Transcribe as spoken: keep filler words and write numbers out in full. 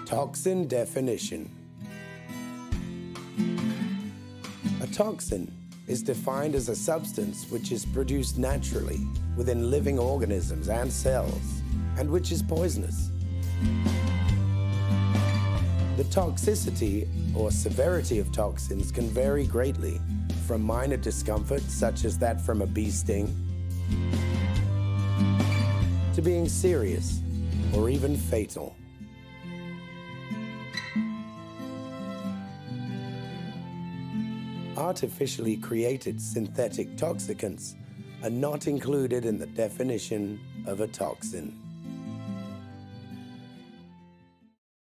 Toxin definition. A toxin is defined as a substance which is produced naturally within living organisms and cells, and which is poisonous. The toxicity or severity of toxins can vary greatly, from minor discomfort, such as that from a bee sting, to being serious or even fatal. Artificially created synthetic toxicants are not included in the definition of a toxin.